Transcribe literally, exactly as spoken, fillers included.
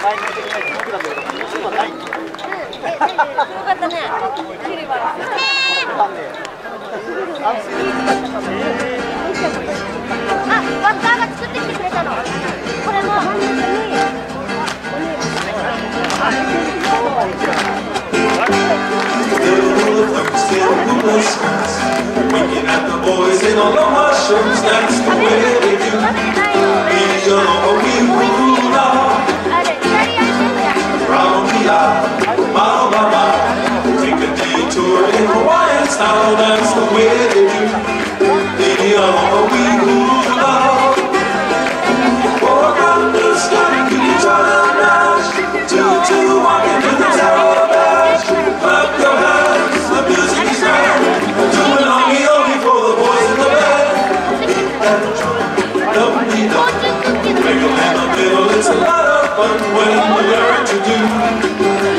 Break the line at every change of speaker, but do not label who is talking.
前に出てきないと僕だけど、そういうのない。うん、え、なんで、すごかったね。キリバラ。あ、バッターが作ってきてくれたの。これも。
Winking at the boys in all the mushrooms, that's the way they do. These are all we rule on. Round the isle, mile by mile. Take a detour in Hawaiian style, that's the way they do. These are all we rule on. Walk on the sky, each other dash. Two, two, walking to the tower bash. Clap your hands, the music's loud. Doing on me only for the boys in the band. And the drum, dum dee dum. Wiggle in the middle, it's a lot of fun when you learn to do.